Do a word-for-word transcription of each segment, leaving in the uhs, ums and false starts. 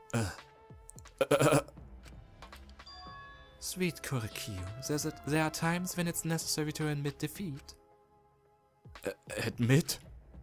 Uh. Uh. Sweet Korekiyo, there's a, there are times when it's necessary to admit defeat. Uh, admit?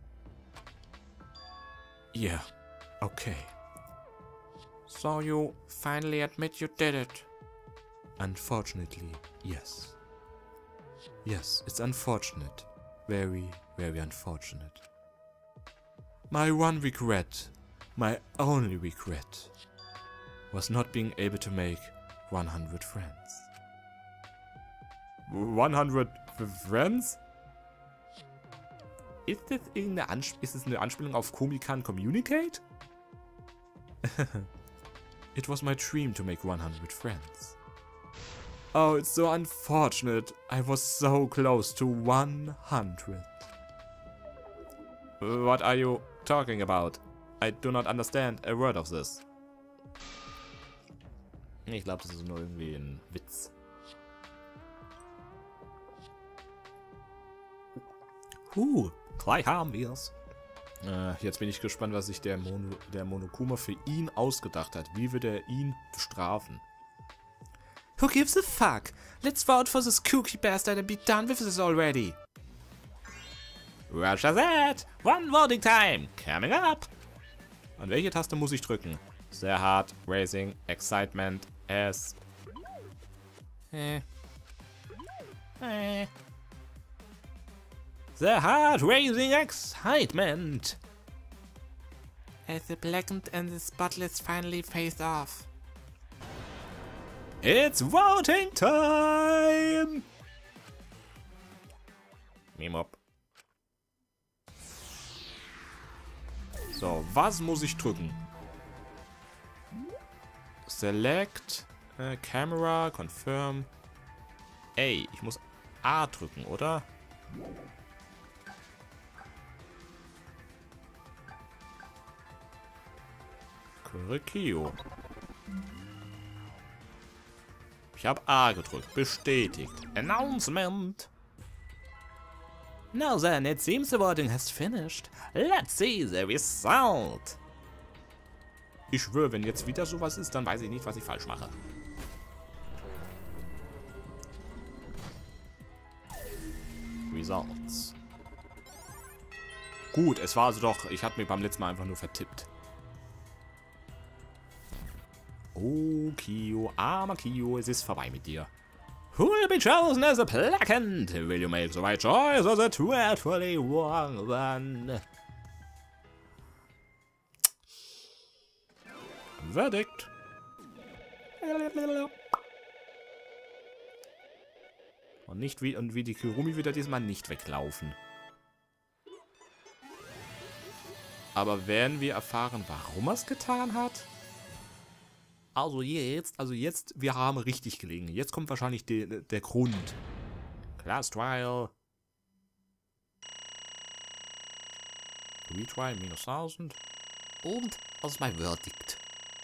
Yeah, okay. So you finally admit you did it? Unfortunately, yes. Yes, it's unfortunate. Very, very unfortunate. My one regret, my only regret, was not being able to make one hundred friends. one hundred friends? Ist das irgendeine Ansp ist es eine Anspielung auf Komi-Can Communicate? It was my dream to make one hundred friends. Oh, it's so unfortunate. I was so close to one hundred. What are you talking about? I do not understand a word of this. Ich glaube, das ist nur irgendwie ein Witz. Huh, gleich haben wir's. Äh, jetzt bin ich gespannt, was sich der, Mono, der Monokuma für ihn ausgedacht hat. Wie wird er ihn bestrafen? Who gives a fuck? Let's vote for this kooky bastard and be done with this already. Roger that! One voting time! Coming up! An welche Taste muss ich drücken? Sehr hart, Racing, Excitement, S. Äh. Äh. Sehr hart, Racing, Excitement! As the blackened and the spotless finally face off. It's voting time! Mimop. So, was muss ich drücken? Select, äh, Camera, Confirm. Ey, ich muss A drücken, oder? Korekiyo. Ich habe A gedrückt. Bestätigt. Announcement. Now then, it seems the voting has finished. Let's see the result. Ich schwöre, wenn jetzt wieder sowas ist, dann weiß ich nicht, was ich falsch mache. Results. Gut, es war also doch, ich hatte mir beim letzten Mal einfach nur vertippt. Oh, Kiyo, armer Kiyo, es ist vorbei mit dir. Who will be chosen as a placant? Will you make the right choice or the dreadfully wrong one? Verdict. Und nicht wie und wie die Kurumi wird er diesmal nicht weglaufen. Aber werden wir erfahren, warum er es getan hat? Also jetzt, also jetzt, wir haben richtig gelegen. Jetzt kommt wahrscheinlich de, der Grund. Class Trial. Retrial minus tausend. Und aus mein Verdict.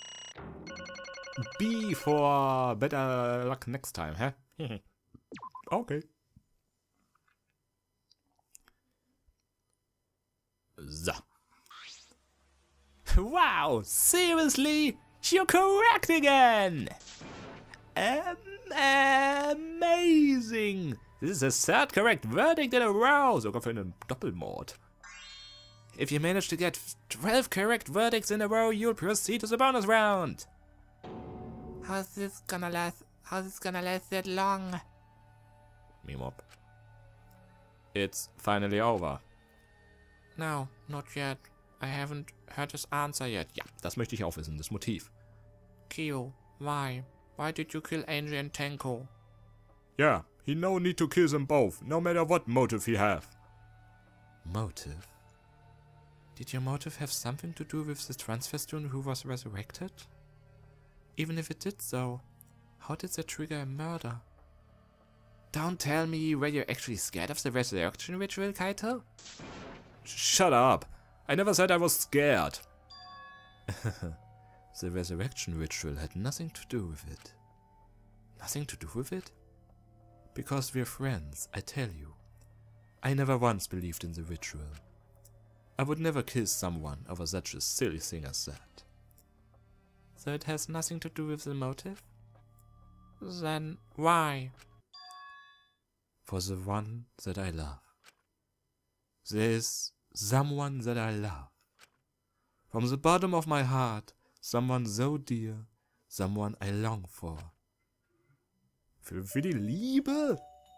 B for better luck next time, hä? Okay. So. Wow, seriously? You're correct again! Um, amazing! This is a third correct verdict in a row, sogar für einen Doppelmord. If you manage to get twelve correct verdicts in a row, you'll proceed to the bonus round. How's this gonna last? How's this gonna last that long? Mimop. It's finally over. No, not yet. I haven't heard his answer yet. Ja, das möchte ich auch wissen, das Motiv. Kiyo, why? Why did you kill Angie and Tenko? Yeah, he no need to kill them both, no matter what motive he have. Motive? Did your motive have something to do with the transfer student who was resurrected? Even if it did so, how did that trigger a murder? Don't tell me were you actually scared of the resurrection ritual, Kaito? Shut up! I never said I was scared. The resurrection ritual had nothing to do with it. Nothing to do with it? Because we're friends, I tell you. I never once believed in the ritual. I would never kill someone over such a silly thing as that. So it has nothing to do with the motive? Then why? For the one that I love. There is someone that I love. From the bottom of my heart, someone so dear, someone I long for. Für, für die Liebe?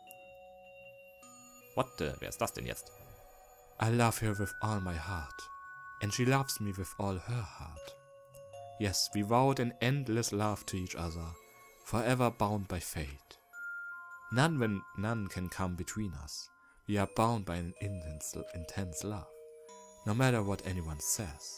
What the? Wer ist das denn jetzt? I love her with all my heart. And she loves me with all her heart. Yes, we vowed an endless love to each other, forever bound by fate. None when none can come between us. We are bound by an intense, intense love, no matter what anyone says.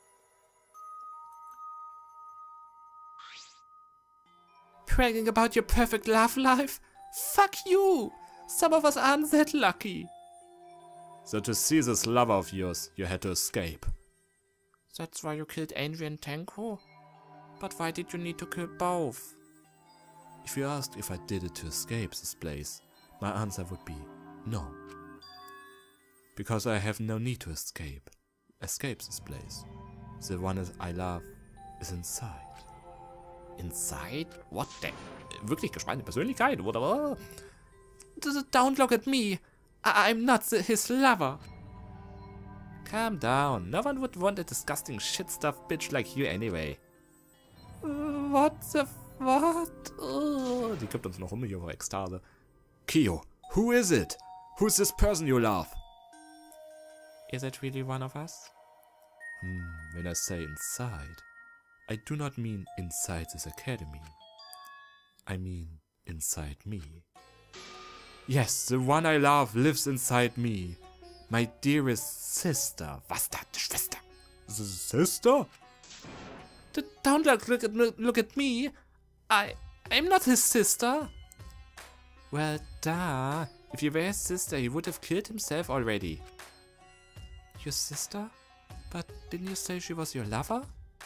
Bragging about your perfect love life? Fuck you! Some of us aren't that lucky. So to see this lover of yours, you had to escape. That's why you killed Angie and Tenko? But why did you need to kill both? If you asked if I did it to escape this place, my answer would be no. Because I have no need to escape. Escape this place. The one I love is inside. Inside? What the? Wirklich gespaltene Persönlichkeit, oder? Don't look at me. I I'm not the, his lover. Calm down. No one would want a disgusting shit-stuff bitch like you anyway. What the what? Oh, die gibt uns noch um ihre Ekstase. Kyo, who is it? Who's this person you love? Is it really one of us? Hmm, when I say inside, I do not mean inside this academy. I mean inside me. Yes, the one I love lives inside me. My dearest sister. Was da? Schwester? The sister? D don't look, look, at, look at me. I, I'm not his sister. Well, duh. If you were his sister, he would have killed himself already. Your sister? But didn't you say she was your lover?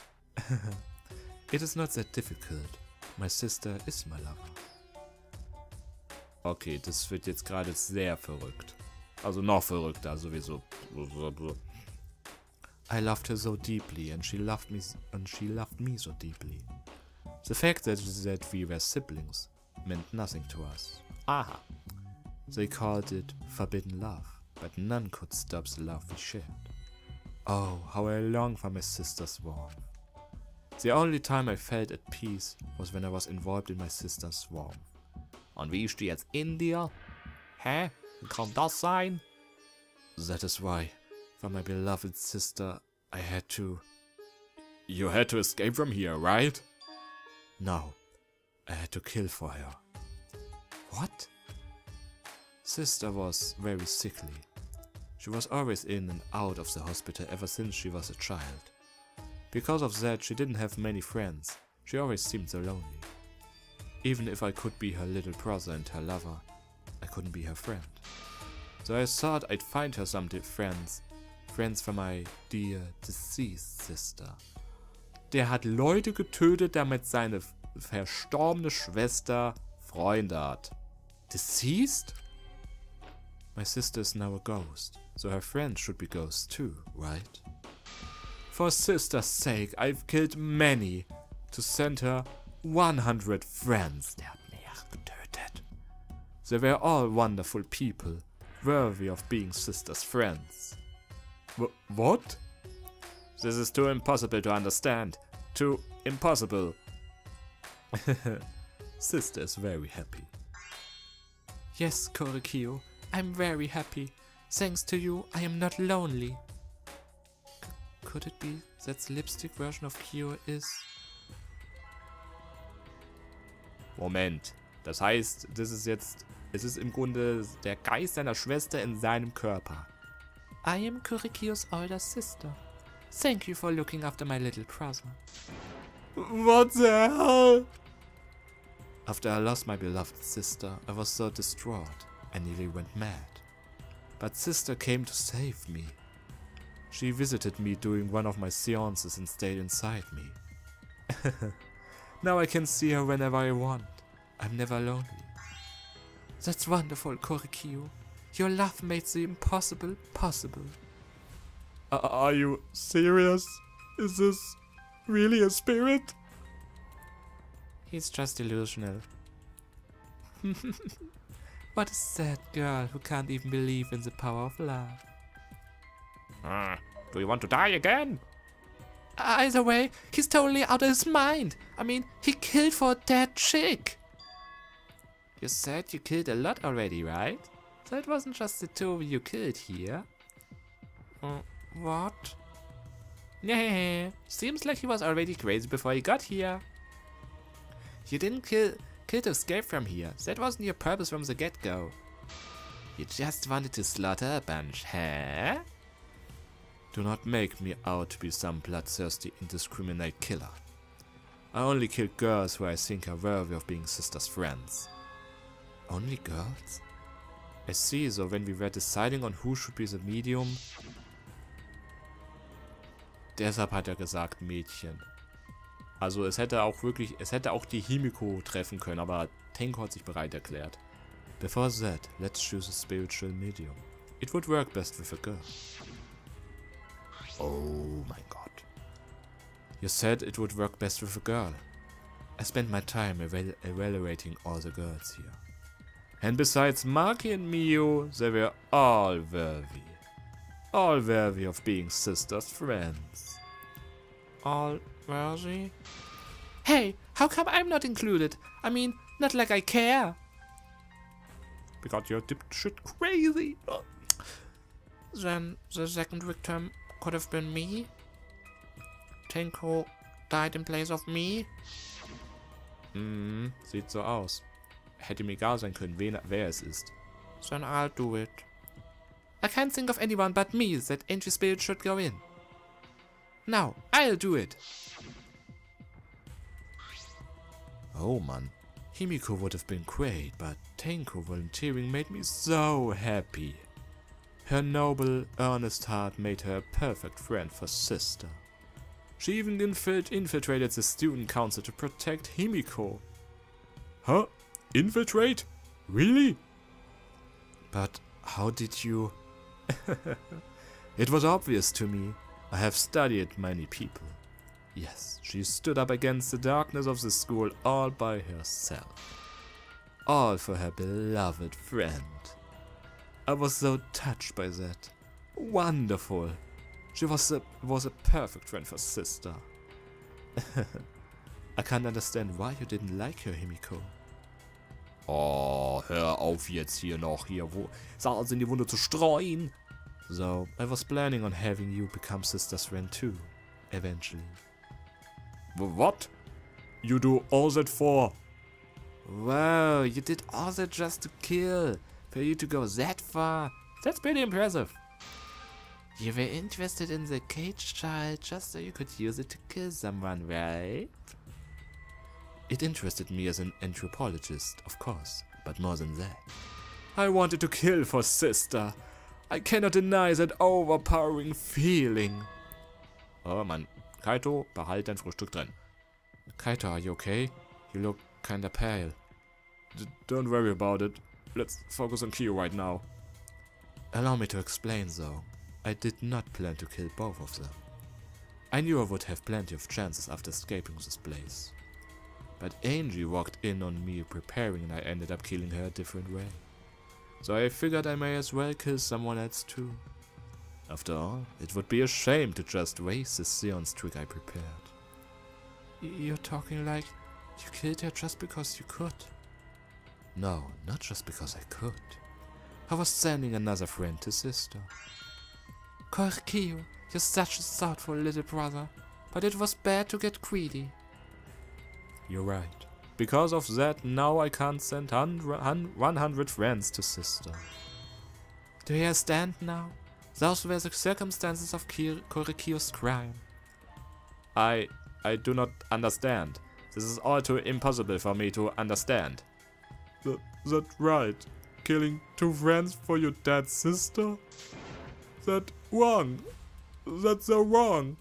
It is not that difficult. My sister is my lover. Okay, das wird jetzt gerade sehr verrückt. Also noch verrückter sowieso. I loved her so deeply and she loved me and she loved me so deeply. The fact that, that we were siblings meant nothing to us. Aha. They called it forbidden love, but none could stop the love we shared. Oh, how I long for my sister's warmth. The only time I felt at peace was when I was involved in my sister's warmth. Und wie ist die jetzt in dir? Hä? Wie kann das sein? That is why, for my beloved sister, I had to... You had to escape from here, right? No, I had to kill for her. What? Sister was very sickly. She was always in and out of the hospital ever since she was a child. Because of that, she didn't have many friends. She always seemed so lonely. Even if I could be her little brother and her lover, I couldn't be her friend. So I thought I'd find her some friends. Friends for my dear deceased sister. Der hat Leute getötet, damit seine verstorbene Schwester Freunde hat. Deceased? My sister is now a ghost, so her friends should be ghosts too, right? For sister's sake, I've killed many to send her one hundred friends. Der hat mehr getötet. They were all wonderful people, worthy of being sister's friends. W what? This is too impossible to understand. Too impossible. Sister is very happy. Yes, Korikyo, I'm very happy. Thanks to you, I am not lonely. C could it be that the lipstick version of Kyo is... Moment, das heißt, das ist jetzt, es ist im Grunde der Geist seiner Schwester in seinem Körper. I am Korikyo's older sister. Thank you for looking after my little brother. What the hell? After I lost my beloved sister, I was so distraught, I nearly went mad. But sister came to save me. She visited me during one of my seances and stayed inside me. Now I can see her whenever I want. I'm never lonely. That's wonderful, Korikyo. Your love made the impossible possible. Uh, are you serious? Is this really a spirit? He's just delusional. What a sad girl who can't even believe in the power of love. Uh, do you want to die again? Either way, he's totally out of his mind. I mean, he killed for a dead chick. You said you killed a lot already, right? So it wasn't just the two you killed here. Uh, what? Yeah, seems like he was already crazy before he got here. You didn't kill, kill to escape from here. That wasn't your purpose from the get-go. You just wanted to slaughter a bunch, huh? Do not make me out to be some bloodthirsty, indiscriminate killer. I only kill girls who I think are worthy of being sisters' friends. Only girls? I see, so when we were deciding on who should be the medium... Deshalb hat er gesagt Mädchen. Also es hätte auch wirklich, es hätte auch die Himiko treffen können, aber Tenko hat sich bereit erklärt. Before that, let's choose a spiritual medium. It would work best with a girl. Oh my god. You said it would work best with a girl. I spent my time eval evaluating all the girls here. And besides Maki and Mio, they were all worthy. All worthy of being sisters' friends. All worthy? Hey, how come I'm not included? I mean, not like I care. Because you're dipshit crazy. Then the second victim could have been me. Tenko died in place of me. Hm, sieht so aus. Hätte mir egal sein können, wen, wer es ist. Then I'll do it. I can't think of anyone but me that Angry Spirit should go in. Now, I'll do it. Oh man, Himiko would have been great, but Tenko volunteering made me so happy. Her noble, earnest heart made her a perfect friend for sister. She even infilt infiltrated the student council to protect Himiko. Huh? Infiltrate? Really? But how did you... It was obvious to me. I have studied many people. Yes, she stood up against the darkness of the school all by herself. All for her beloved friend. I was so touched by that. Wonderful. She was a, was a perfect friend for sister. I can't understand why you didn't like her, Himiko. Oh, hör auf jetzt hier noch, hier wo Salz in die Wunde zu streuen. So, I was planning on having you become sister's friend too, eventually. What? You do all that for? Wow, you did all that just to kill. For you to go that far. That's pretty impressive. You were interested in the cage child just so you could use it to kill someone, right? It interested me as an anthropologist, of course, but more than that. I wanted to kill for sister. I cannot deny that overpowering feeling. Oh man, Kaito, behalt dein Frühstück drin. Kaito, are you okay? You look kinda pale. D- don't worry about it. Let's focus on Kyo right now. Allow me to explain though. I did not plan to kill both of them. I knew I would have plenty of chances after escaping this place. But Angie walked in on me preparing and I ended up killing her a different way. So I figured I may as well kill someone else too. After all, it would be a shame to just waste the Sion's trick I prepared. Y- you're talking like you killed her just because you could? No, not just because I could. I was sending another friend to sister. Korekiyo, you're such a thoughtful little brother, but it was bad to get greedy. You're right. Because of that, now I can't send one hundred friends to sister. Do you understand now? Those were the circumstances of Korekiyo's crime. I... I do not understand. This is all too impossible for me to understand. Th that's right. Killing two friends for your dead sister? That's wrong. That's so wrong.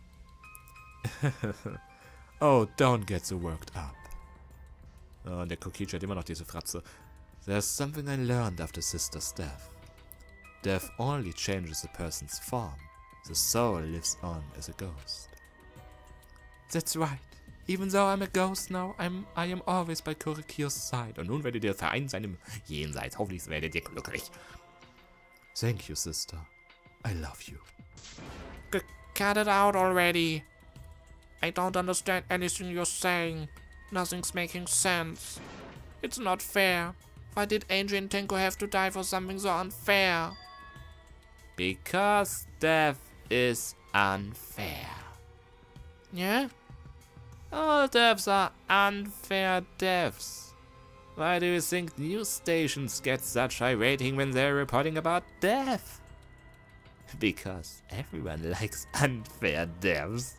Oh, don't get so worked up. Oh, und der Kokichi hat immer noch diese Fratze. There's something I learned after sister's death. Death only changes a person's form. The soul lives on as a ghost. That's right. Even though I'm a ghost now, I'm, I am always by Korekiyo's side. Und nun werdet ihr vereint sein im Jenseits. Hoffentlich werdet ihr glücklich. Thank you, sister. I love you. G cut it out already. I don't understand anything you're saying. Nothing's making sense. It's not fair. Why did Angel and Tenko have to die for something so unfair? Because death is unfair. Yeah? All deaths are unfair deaths. Why do you think news stations get such high rating when they're reporting about death? Because everyone likes unfair deaths.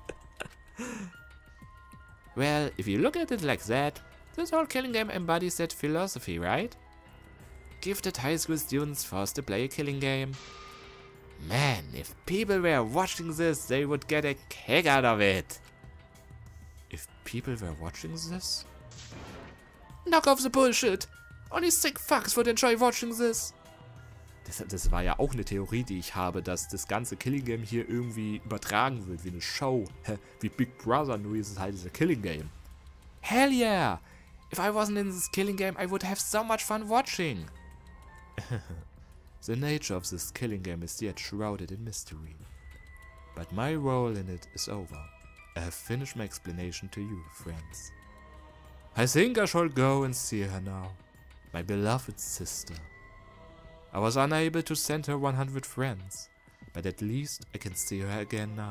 Well, if you look at it like that, this whole killing game embodies that philosophy, right? Gifted high school students forced to play a killing game. Man, if people were watching this, they would get a kick out of it. If people were watching this? Knock off the bullshit! Only sick fucks would enjoy watching this. Das, das war ja auch eine Theorie, die ich habe, dass das ganze Killing Game hier irgendwie übertragen wird, wie eine Show. Hä? Wie Big Brother, nur ist es halt dieser Killing Game. Hell yeah! If I wasn't in this killing game, I would have so much fun watching. The nature of this killing game is yet shrouded in mystery. But my role in it is over. I have finished my explanation to you, friends. I think I shall go and see her now. My beloved sister. I was unable to send her one hundred friends, but at least I can see her again now.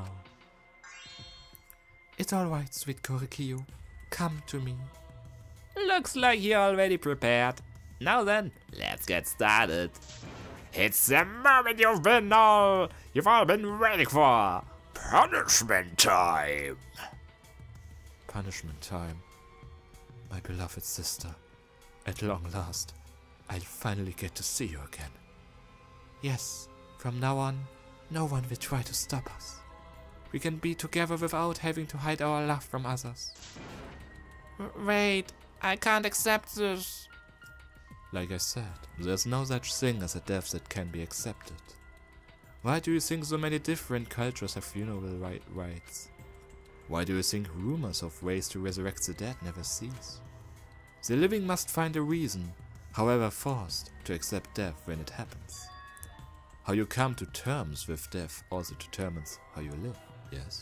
It's alright, sweet Korekiyo. Come to me. Looks like you're already prepared. Now then, let's get started. It's the moment you've been all, you've all been waiting for. Punishment time. Punishment time. My beloved sister. At long last, I'll finally get to see you again. Yes, from now on, no one will try to stop us. We can be together without having to hide our love from others. Wait, I can't accept this. Like I said, there's no such thing as a death that can be accepted. Why do you think so many different cultures have funeral ri rites? Why do you think rumors of ways to resurrect the dead never cease? The living must find a reason, however forced, to accept death when it happens. How you come to terms with death also determines how you live, yes?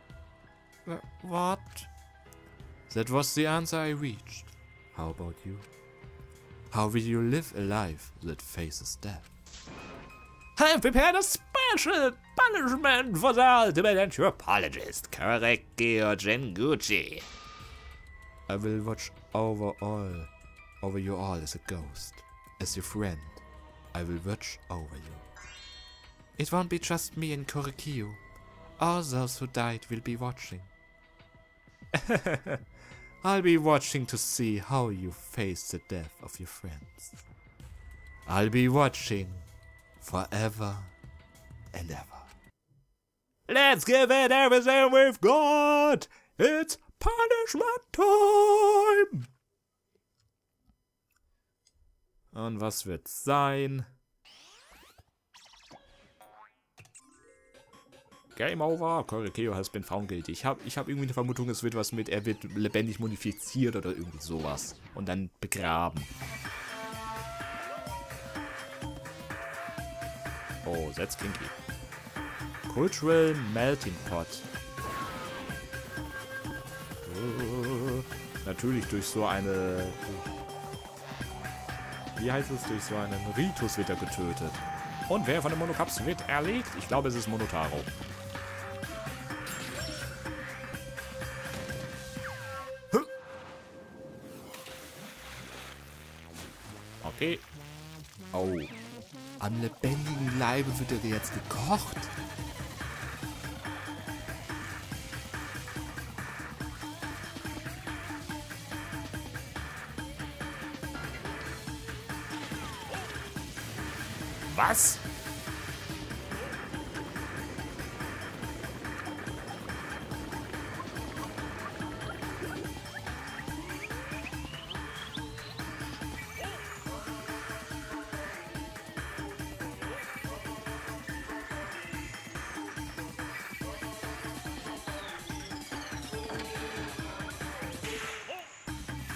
What? That was the answer I reached. How about you? How will you live a life that faces death? I've prepared a special punishment for the ultimate anthropologist, Korekiyo Genguchi. I will watch over all, over you all as a ghost. As your friend, I will watch over you. It won't be just me and Korekiyo. All those who died will be watching. I'll be watching to see how you face the death of your friends. I'll be watching forever and ever. Let's give it everything we've got! It's punishment time! Und was wird's sein? Game over, Korekiyo has been found guilty. Ich habe ich hab irgendwie eine Vermutung, es wird was mit, er wird lebendig modifiziert oder irgendwie sowas. Und dann begraben. Oh, that's kinky. Cultural Melting Pot. Oh, natürlich durch so eine... Wie heißt es? Durch so einen Ritus wird er getötet. Und wer von den Monocaps wird erlegt? Ich glaube, es ist Monotaro. Okay. Oh. Am lebendigen Leibe wird er jetzt gekocht. Was?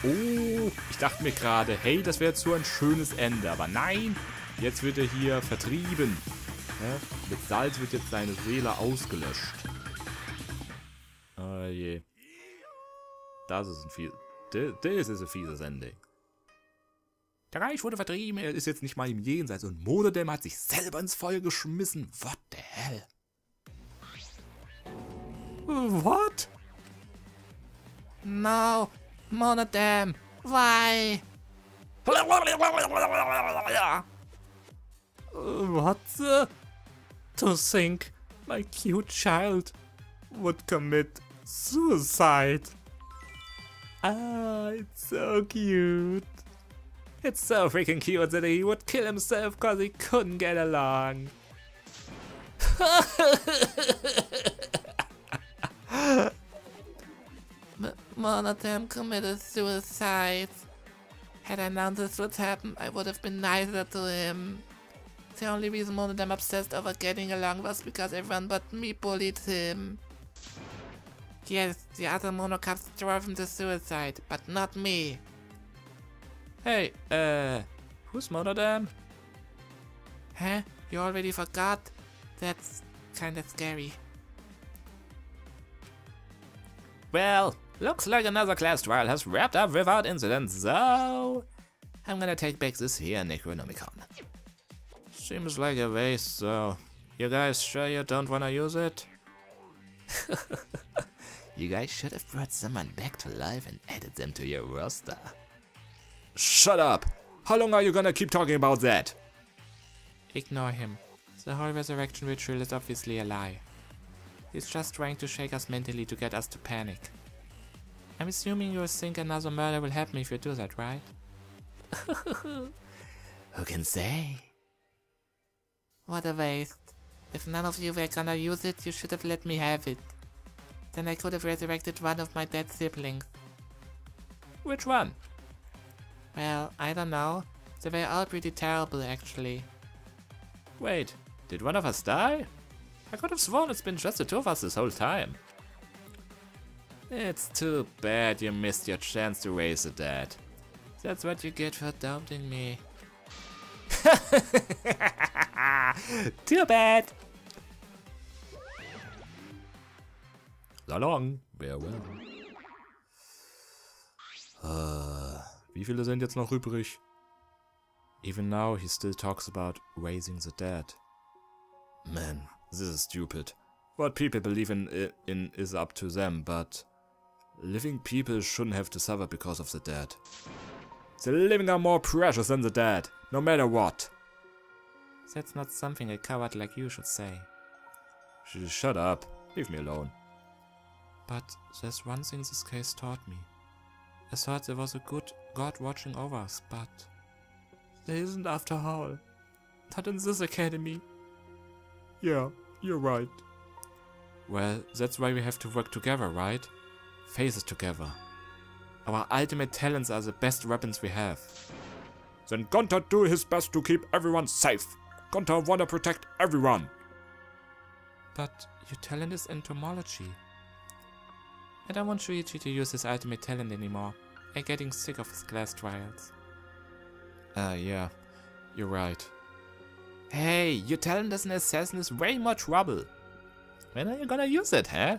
Oh, ich dachte mir gerade, hey, das wäre jetzt so ein schönes Ende. Aber nein, jetzt wird er hier vertrieben. Ja, mit Salz wird jetzt seine Seele ausgelöscht. Oh je. Das ist ein fies. Das ist ein fieses Ending. Der Reich wurde vertrieben, er ist jetzt nicht mal im Jenseits und Monodem hat sich selber ins Feuer geschmissen. What the hell? What? No, Monodem, why? What the? To think my cute child would commit suicide. Ah, it's so cute. It's so freaking cute that he would kill himself because he couldn't get along. Monodem committed suicide. Had I known this would happen, I would have been nicer to him. The only reason Monodem obsessed over getting along was because everyone but me bullied him. Yes, the other Monocaps drove him to suicide, but not me. Hey, uh, who's Monodem? Huh? You already forgot? That's kinda scary. Well, looks like another class trial has wrapped up without incident, so I'm gonna take back this here Necronomicon. Seems like a waste, so you guys sure you don't wanna use it? You guys should have brought someone back to life and added them to your roster. Shut up! How long are you gonna keep talking about that? Ignore him. The whole resurrection ritual is obviously a lie. He's just trying to shake us mentally to get us to panic. I'm assuming you think another murder will happen if you do that, right? Who can say? What a waste. If none of you were gonna use it, you should have let me have it. Then I could have resurrected one of my dead siblings. Which one? Well, I don't know. They were all pretty terrible, actually. Wait, did one of us die? I could have sworn it's been just the two of us this whole time. It's too bad you missed your chance to raise the dead. That's what you get for doubting me. Too bad! So long, farewell. Uh, wie viele sind jetzt noch übrig? Even now he still talks about raising the dead. Man, this is stupid. What people believe in, in is up to them, but living people shouldn't have to suffer because of the dead. The living are more precious than the dead, no matter what. That's not something a coward like you should say. Sh shut up, leave me alone. But there's one thing this case taught me. I thought there was a good God watching over us, but there isn't after all. Not in this academy. Yeah, you're right. Well, that's why we have to work together, right? Face it together. Our ultimate talents are the best weapons we have. Then Gunther do his best to keep everyone safe. Gunther wanna protect everyone. But your talent is entomology. I don't want Shuichi to use his ultimate talent anymore. I'm getting sick of his class trials. Ah, uh, yeah. You're right. Hey, your talent as an assassin is way more trouble. When are you gonna use it, huh?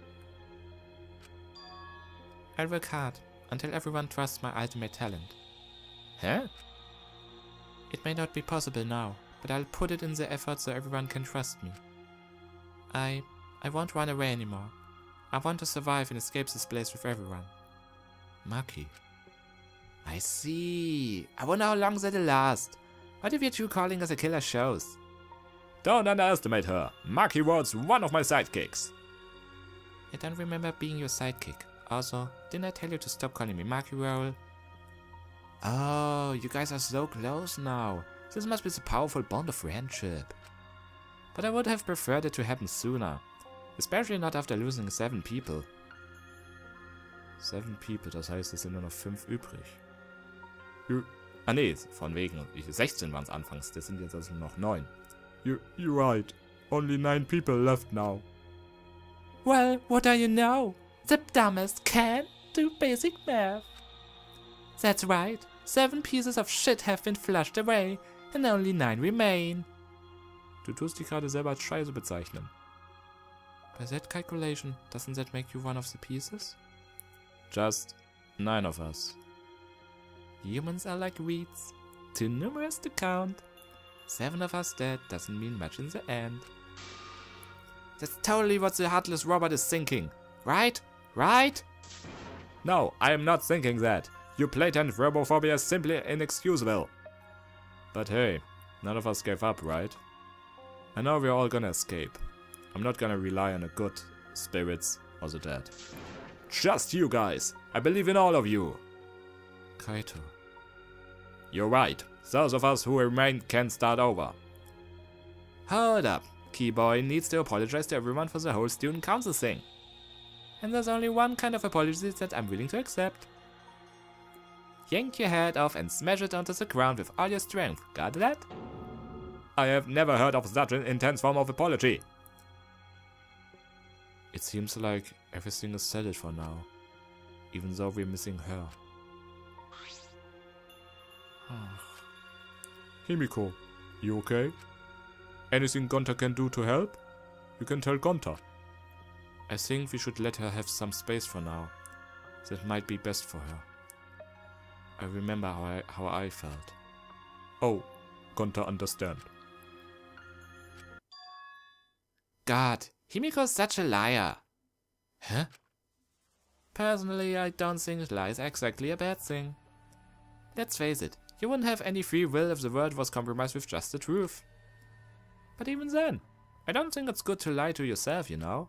I'll work hard, until everyone trusts my ultimate talent. Huh? It may not be possible now, but I'll put it in the effort so everyone can trust me. I... I won't run away anymore. I want to survive and escape this place with everyone. Maki. I see. I wonder how long that'll last. What if your true calling as a killer shows? Don't underestimate her. Maki was one of my sidekicks. I don't remember being your sidekick. Also, didn't I tell you to stop calling me Maki Roll? Oh, you guys are so close now. This must be the powerful bond of friendship. But I would have preferred it to happen sooner. Especially not after losing seven people. Seven people, das heißt, es sind nur noch fünf übrig. You, ah nee, von wegen, sechzehn waren es anfangs, das sind jetzt also noch neun. You, you're right. Only nine people left now. Well, what do you know? The dumbest can do basic math. That's right. Seven pieces of shit have been flushed away and only nine remain. Du tust dich gerade selber als Scheiße bezeichnen. By that calculation, doesn't that make you one of the pieces? Just nine of us. Humans are like weeds, too numerous to count. Seven of us dead doesn't mean much in the end. That's totally what the heartless robot is thinking, right? Right? No, I am not thinking that. Your blatant robophobia is simply inexcusable. But hey, none of us gave up, right? I know we're all gonna escape. I'm not gonna rely on the good spirits or the dead. Just you guys! I believe in all of you! Kaito. You're right. Those of us who remain can start over. Hold up. Keyboy needs to apologize to everyone for the whole student council thing. And there's only one kind of apology that I'm willing to accept. Yank your head off and smash it onto the ground with all your strength. Got that? I have never heard of such an intense form of apology. It seems like everything is settled for now, even though we're missing her. Himiko, you okay? Anything Gonta can do to help? You can tell Gonta. I think we should let her have some space for now. That might be best for her. I remember how I, how I felt. Oh, Gonta understand. God, Himiko's such a liar. Huh? Personally, I don't think lie is exactly a bad thing. Let's face it, you wouldn't have any free will if the world was compromised with just the truth. But even then, I don't think it's good to lie to yourself, you know?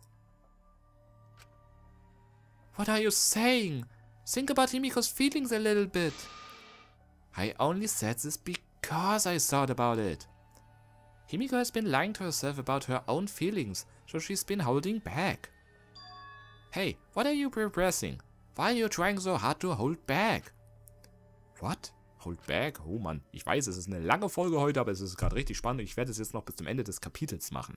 What are you saying? Think about Himiko's feelings a little bit. I only said this because I thought about it. Himiko has been lying to herself about her own feelings, so she's been holding back. Hey, what are you repressing? Why are you trying so hard to hold back? What? Hold back? Oh Mann, ich weiß, es ist eine lange Folge heute, aber es ist gerade richtig spannend. Ich werde es jetzt noch bis zum Ende des Kapitels machen.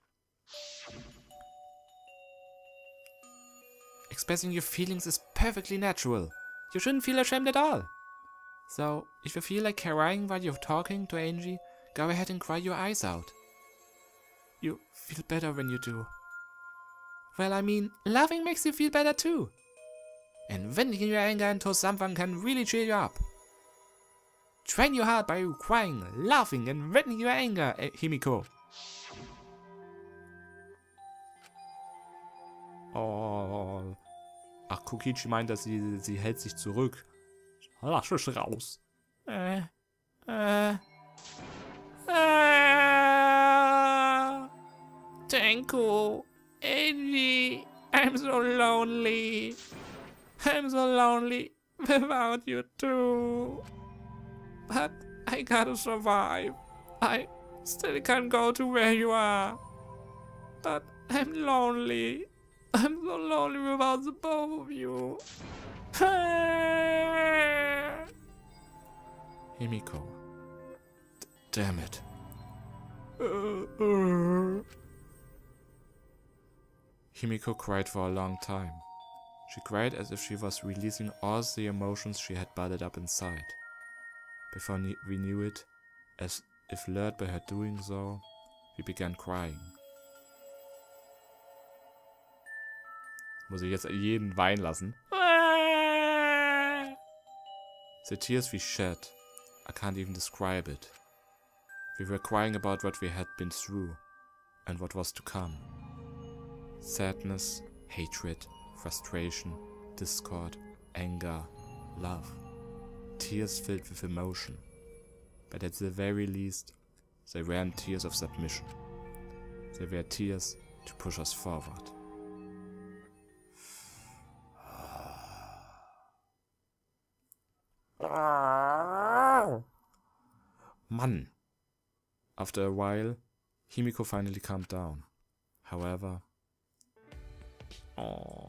Expressing your feelings is perfectly natural. You shouldn't feel ashamed at all. So, if you feel like crying while you're talking to Angie, go ahead and cry your eyes out. You feel better when you do. Well, I mean, laughing makes you feel better too. And venting your anger into someone can really cheer you up. Train your heart by crying, laughing and venting your anger, Himiko. Oh. Ach, Kokichi meint, dass sie, sie hält sich zurück. Lass es raus. Äh, äh. Ah, Tenku, Angie, I'm so lonely. I'm so lonely without you too. But I gotta survive. I still can't go to where you are. But I'm lonely. I'm so lonely without the both of you. Himiko. D- damn it. Uh, uh. Himiko cried for a long time. She cried as if she was releasing all the emotions she had bottled up inside. Before we knew it, as if lured by her doing so, we began crying. Muss ich jetzt jeden weinen lassen? The tears we shed, I can't even describe it. We were crying about what we had been through and what was to come. Sadness, hatred, frustration, discord, anger, love. Tears filled with emotion. But at the very least, they weren't tears of submission. They were tears to push us forward. Mann. After a while, Himiko finally calmed down. However... Oh.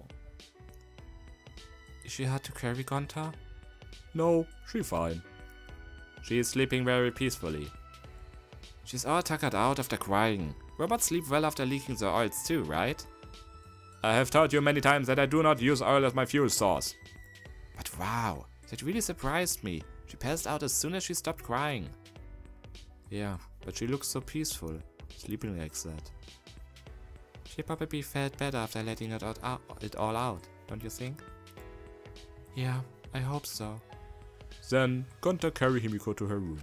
Is she hard to carry, Gonta? No, she's fine. She is sleeping very peacefully. She's all tuckered out after crying. Robots sleep well after leaking their oils too, right? I have told you many times that I do not use oil as my fuel source. But wow, That really surprised me. She passed out as soon as she stopped crying. Yeah, but she looks so peaceful, sleeping like that. She probably felt better after letting it, out, out, it all out, don't you think? Yeah, I hope so. Then, Gonta carry Himiko to her room.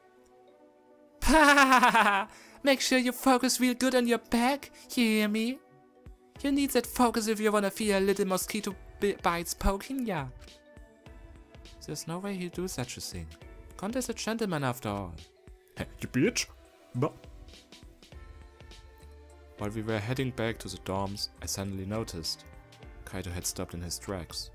Make sure you focus real good on your back, you hear me? You need that focus if you wanna feel a little mosquito bites poking ya. There's no way he'd do such a thing. Gonta is a gentleman after all. You bitch! No. While we were heading back to the dorms, I suddenly noticed Kaito had stopped in his tracks.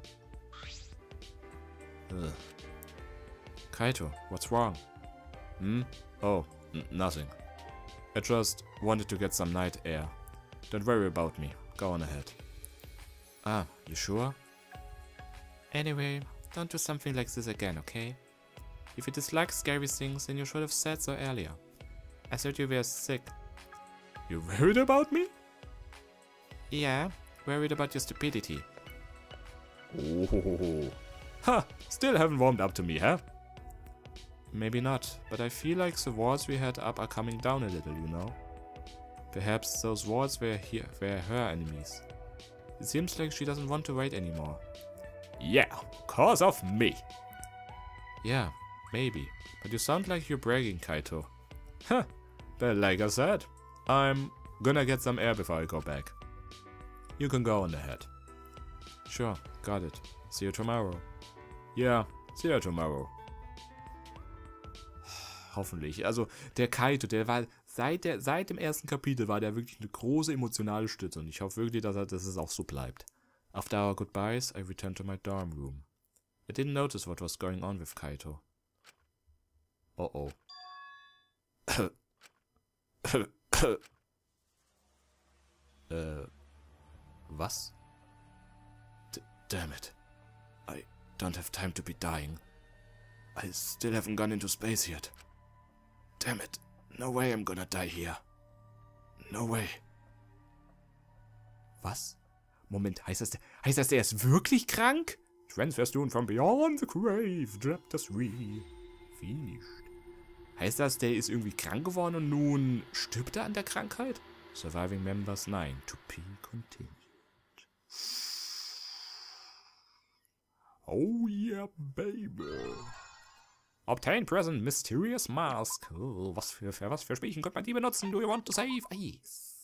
Ugh. Kaito, what's wrong? Hmm? Oh, n nothing. I just wanted to get some night air. Don't worry about me. Go on ahead. Ah, you sure? Anyway, don't do something like this again, okay? If you dislike scary things, then you should have said so earlier. I thought you were sick. You worried about me? Yeah, worried about your stupidity. Oh, ha! Still haven't warmed up to me, huh? Maybe not, but I feel like the walls we had up are coming down a little, you know? Perhaps those walls were, here, were her enemies. It seems like she doesn't want to wait anymore. Yeah, cause of me. Yeah, maybe. But you sound like you're bragging, Kaito. Huh, but like I said, I'm gonna get some air before I go back. You can go on ahead. Sure, got it. See you tomorrow. Yeah, see you tomorrow. Hoffentlich. Also, der Kaito, der war seit, der, seit dem ersten Kapitel war der wirklich eine große emotionale Stütze und ich hoffe wirklich, dass, er, dass es auch so bleibt. After our goodbyes, I returned to my dorm room. I didn't notice what was going on with Kaito. Oh oh. äh, was? D damn it. I don't have time to be dying. I still haven't gone into space yet. Damn it. No way I'm gonna die here. No way. Was? Moment, heißt das, heißt das, der ist wirklich krank? Transfer Stone from beyond the grave, chapter three. Finished. Heißt das, der ist irgendwie krank geworden und nun stirbt er an der Krankheit? Surviving members nine. To be continued. Oh yeah, baby. Obtain present mysterious mask. Oh, was für, für was für Spielchen könnte man die benutzen? Do you want to save ice?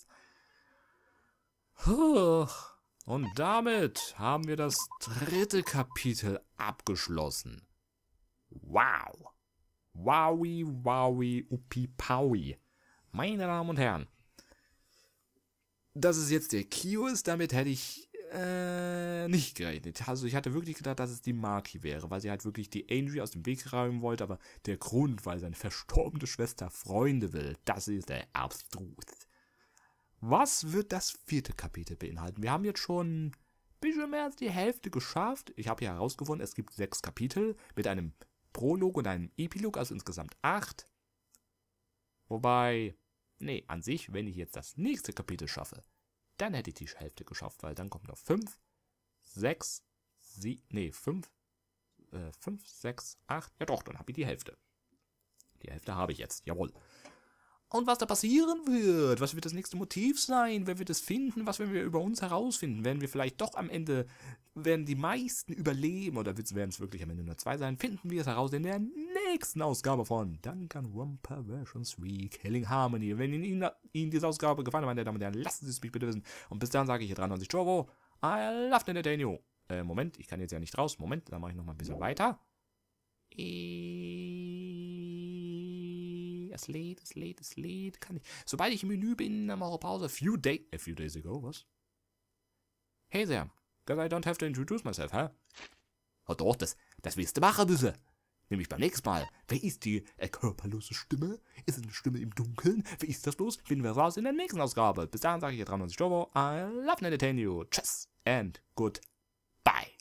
Huh. Und damit haben wir das dritte Kapitel abgeschlossen. Wow. Wowie, wowie, upi, powie. Meine Damen und Herren. Dass es jetzt der Kyo ist, damit hätte ich äh, nicht gerechnet. Also ich hatte wirklich gedacht, dass es die Maki wäre, weil sie halt wirklich die Angie aus dem Weg räumen wollte, aber der Grund, weil seine verstorbene Schwester Freunde will, das ist der abstrus. Was wird das vierte Kapitel beinhalten? Wir haben jetzt schon ein bisschen mehr als die Hälfte geschafft. Ich habe ja herausgefunden, es gibt sechs Kapitel mit einem Prolog und einem Epilog, also insgesamt acht. Wobei, nee, an sich, wenn ich jetzt das nächste Kapitel schaffe, dann hätte ich die Hälfte geschafft, weil dann kommt noch fünf, sechs, sieben, nee, fünf, äh, fünf, sechs, acht, ja doch, dann habe ich die Hälfte. Die Hälfte habe ich jetzt, jawohl. Und was da passieren wird, was wird das nächste Motiv sein, wer wird es finden, was werden wir über uns herausfinden, werden wir vielleicht doch am Ende, werden die meisten überleben oder werden es wirklich am Ende nur zwei sein, finden wir es heraus in der nächsten Ausgabe von Danganronpa Version drei Killing Harmony. Wenn Ihnen, Ihnen diese Ausgabe gefallen hat, meine Damen und Herren, lassen Sie es mich bitte wissen. Und bis dann sage ich hier dreiundneunzig Choro, I love to entertain you. Äh, Moment, ich kann jetzt ja nicht raus. Moment, dann mache ich noch mal ein bisschen weiter. Es lädt, es lädt, es lädt. Kann ich. Sobald ich im Menü bin, dann mache ich Pause. A few, day, a few days ago, was? Hey there, guess I don't have to introduce myself, huh? Oh doch, das, das willst du machen müssen. Nämlich beim nächsten Mal. Wer ist die äh, körperlose Stimme? Ist es eine Stimme im Dunkeln? Wer ist das bloß? Finden wir raus in der nächsten Ausgabe. Bis dahin sage ich hier dreiundneunzig Euro. I love to entertain you. Tschüss and goodbye.